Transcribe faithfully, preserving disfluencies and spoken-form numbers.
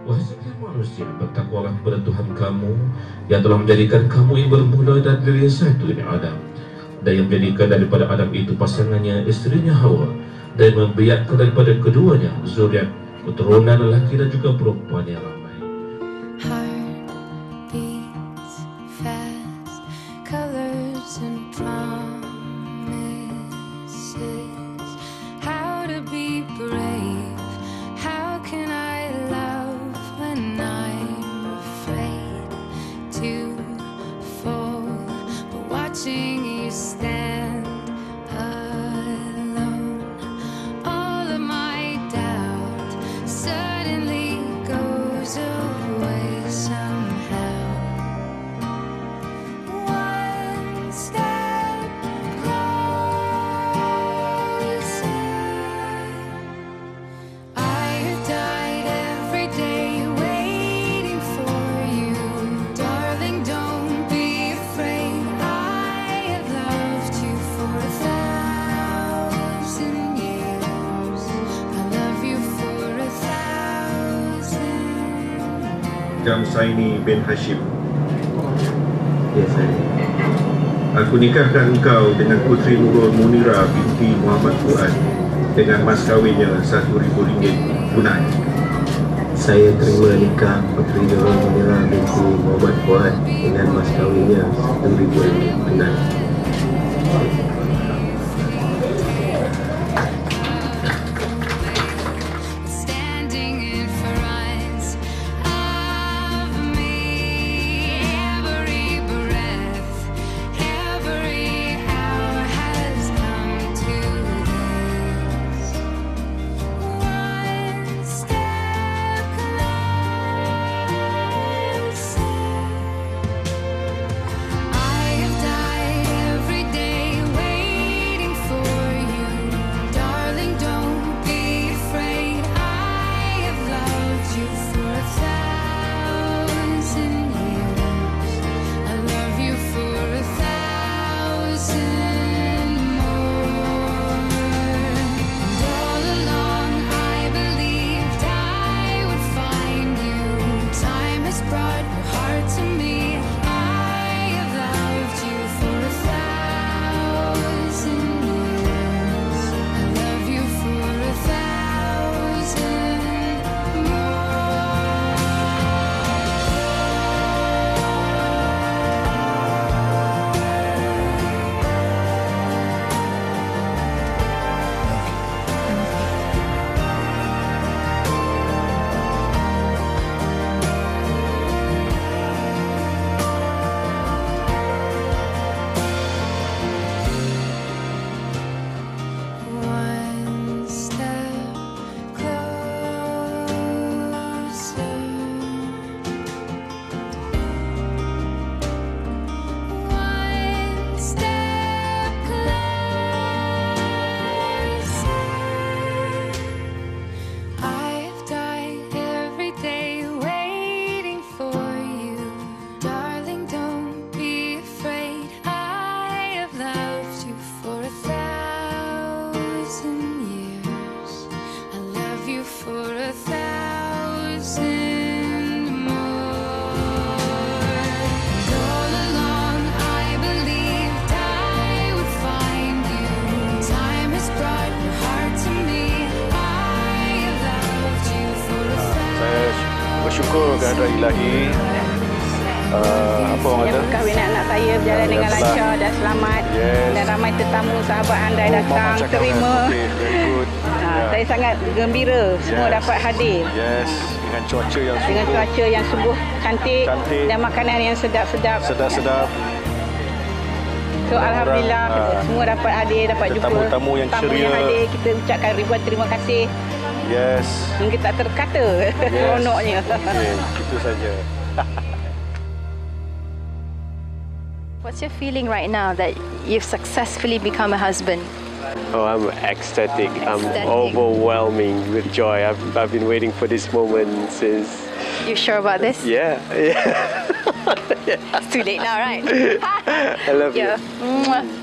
Wahai sekalian manusia, bertakwalah kepada Tuhan kamu yang telah menjadikan kamu yang bermula dari diri satu ini Adam, dan yang menjadikan daripada Adam itu pasangannya, isterinya Hawa, dan membiakkan daripada keduanya zuriat, keturunan lelaki dan juga perempuan yang ramai. Jamsaini bin Hashim. Ya, saya. Aku nikahkan engkau dengan Puteri Nurul Munira binti Muhammad Fuad dengan mas kahwinnya satu ribu ringgit tunai. Saya terima nikah Puteri Nurul Munira binti Muhammad Fuad dengan mas kahwinnya satu ribu ringgit tunai. Bersyukur kehadrat ilahi. Uh, apa orang kata? Perkahwinan anak saya berjalan dengan lancar dan selamat. Yes. Dan ramai tetamu sahabat anda oh, datang terima. Okay, very good. Ha, yeah. Saya sangat gembira semua yes. dapat hadir. Yes, dengan cuaca yang dengan sungguh. cuaca yang sungguh cantik, cantik. Dan makanan yang sedap-sedap. Sedap-sedap. So alhamdulillah orang, semua dapat hadir, dapat jumpa tamu-tamu yang tamu ceria. Yang hadir, kita ucapkan ribuan terima kasih. Yes. Mungkin tak terkata yes. seronoknya. Okay, itu saja. What's your feeling right now that you've successfully become a husband? Oh, I'm ecstatic. ecstatic. I'm overwhelming with joy. I've, I've been waiting for this moment since... You sure about this? Yeah, yeah. It's too late now, right? I love yeah. you. Mwah.